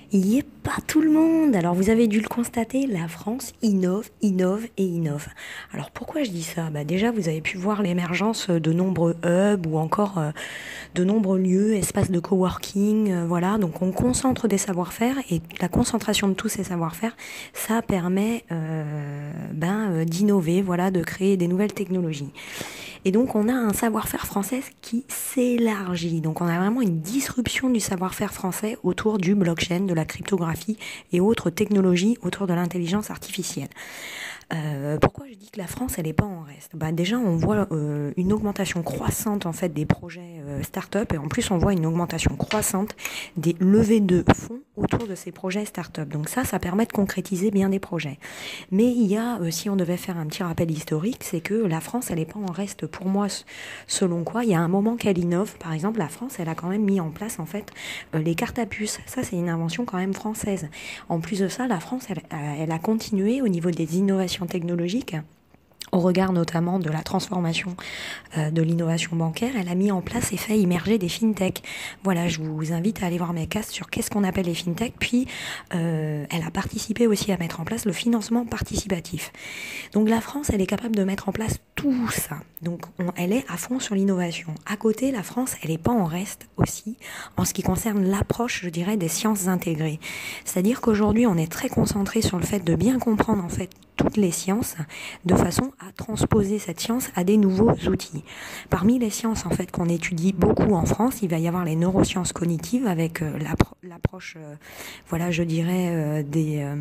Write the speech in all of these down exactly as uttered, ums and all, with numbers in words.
Il n'y est pas tout le monde. Alors vous avez dû le constater, la France innove, innove et innove. Alors pourquoi je dis ça? Bah déjà vous avez pu voir l'émergence de nombreux hubs ou encore euh, de nombreux lieux, espaces de coworking, euh, voilà. Donc on concentre des savoir-faire et la concentration de tous ces savoir-faire, ça permet euh, ben, euh, d'innover, voilà, de créer des nouvelles technologies. Et donc on a un savoir-faire français qui s'élargit. Donc on a vraiment une disruption du savoir-faire français autour du blockchain, de la cryptographie et autres technologies autour de l'intelligence artificielle. Euh, pourquoi je dis que la France, elle n'est pas en reste? Bah déjà, on voit euh, une augmentation croissante en fait des projets euh, start-up et en plus, on voit une augmentation croissante des levées de fonds autour de ces projets start-up. Donc ça, ça permet de concrétiser bien des projets. Mais il y a, euh, si on devait faire un petit rappel historique, c'est que la France, elle n'est pas en reste. Pour moi, selon quoi, il y a un moment qu'elle innove. Par exemple, la France, elle a quand même mis en place en fait euh, les cartes à puce. Ça, c'est une invention quand même française. En plus de ça, la France, elle, elle a continué au niveau des innovations technologiques, au regard notamment de la transformation euh, de l'innovation bancaire, elle a mis en place et fait immerger des fintech. Voilà, je vous invite à aller voir mes casts sur qu'est-ce qu'on appelle les fintech. Puis, euh, elle a participé aussi à mettre en place le financement participatif. Donc la France, elle est capable de mettre en place tout ça. Donc on, elle est à fond sur l'innovation. À côté, la France, elle n'est pas en reste aussi en ce qui concerne l'approche, je dirais, des sciences intégrées. C'est-à-dire qu'aujourd'hui, on est très concentré sur le fait de bien comprendre en fait toutes les sciences de façon à transposer cette science à des nouveaux outils. Parmi les sciences en fait qu'on étudie beaucoup en France, il va y avoir les neurosciences cognitives avec euh, l'appro- l'approche, euh, voilà, je dirais euh, des euh,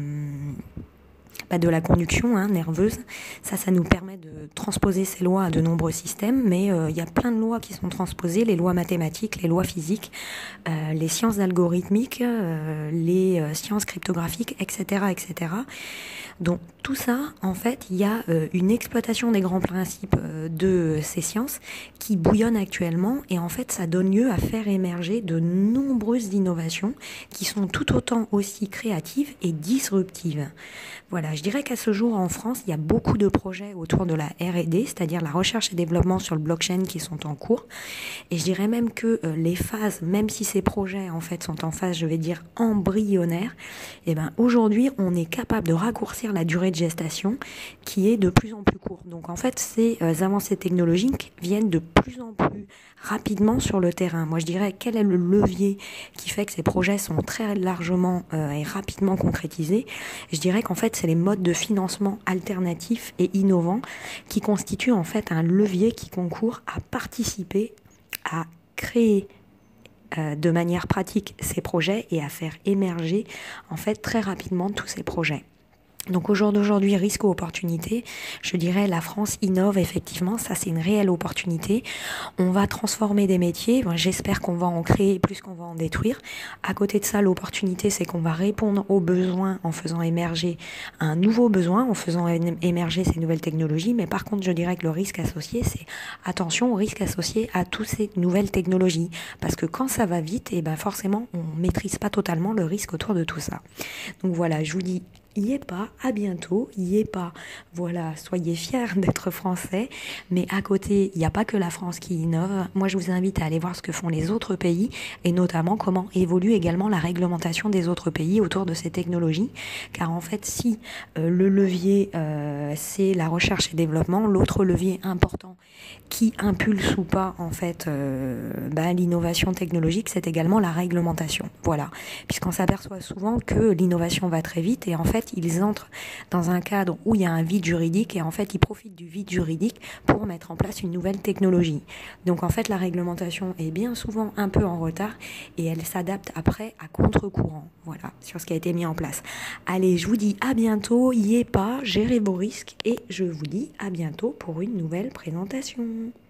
bah, de la conduction hein, nerveuse. Ça, ça nous permet de transposer ces lois à de nombreux systèmes, mais euh, il y a plein de lois qui sont transposées, les lois mathématiques, les lois physiques, euh, les sciences algorithmiques, euh, les euh, sciences cryptographiques, et cetera, et cetera. Donc tout ça, en fait, il y a euh, une exploitation des grands principes euh, de ces sciences qui bouillonnent actuellement et en fait, ça donne lieu à faire émerger de nombreuses innovations qui sont tout autant aussi créatives et disruptives. Voilà, je dirais qu'à ce jour en France, il y a beaucoup de projets autour de la R et D, c'est-à-dire la recherche et développement sur le blockchain qui sont en cours. Et je dirais même que euh, les phases, même si ces projets en fait sont en phase, je vais dire embryonnaire, eh ben aujourd'hui, on est capable de raccourcir la durée de gestation qui est de plus en plus courte. Donc en fait, ces euh, avancées technologiques viennent de plus en plus rapidement sur le terrain. Moi, je dirais quel est le levier qui fait que ces projets sont très largement euh, et rapidement concrétisés. Je dirais qu'en fait, c'est les modes de financement alternatifs et innovants qui constituent en fait un levier qui concourt à participer à créer euh, de manière pratique ces projets et à faire émerger en fait très rapidement tous ces projets. Donc au jour d'aujourd'hui, risque ou opportunité, je dirais la France innove effectivement, ça c'est une réelle opportunité. On va transformer des métiers, bon, j'espère qu'on va en créer plus qu'on va en détruire. À côté de ça, l'opportunité c'est qu'on va répondre aux besoins en faisant émerger un nouveau besoin, en faisant émerger ces nouvelles technologies. Mais par contre, je dirais que le risque associé, c'est attention au risque associé à toutes ces nouvelles technologies. Parce que quand ça va vite, et ben forcément, on maîtrise pas totalement le risque autour de tout ça. Donc voilà, je vous dis y est pas, à bientôt, y est pas, voilà, soyez fiers d'être français, mais à côté, il n'y a pas que la France qui innove. Moi, je vous invite à aller voir ce que font les autres pays et notamment comment évolue également la réglementation des autres pays autour de ces technologies, car en fait, si euh, le levier, euh, c'est la recherche et développement, l'autre levier important qui impulse ou pas, en fait, euh, bah, l'innovation technologique, c'est également la réglementation, voilà, puisqu'on s'aperçoit souvent que l'innovation va très vite et en fait, ils entrent dans un cadre où il y a un vide juridique et en fait, ils profitent du vide juridique pour mettre en place une nouvelle technologie. Donc en fait, la réglementation est bien souvent un peu en retard et elle s'adapte après à contre-courant, voilà, sur ce qui a été mis en place. Allez, je vous dis à bientôt, y est pas, gérez vos risques et je vous dis à bientôt pour une nouvelle présentation.